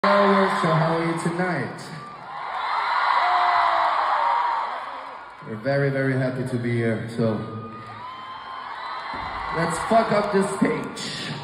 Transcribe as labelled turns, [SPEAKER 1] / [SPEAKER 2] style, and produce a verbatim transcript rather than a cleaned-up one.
[SPEAKER 1] Fireworks, so how are you tonight? We're very, very happy to be here, so let's fuck up this stage.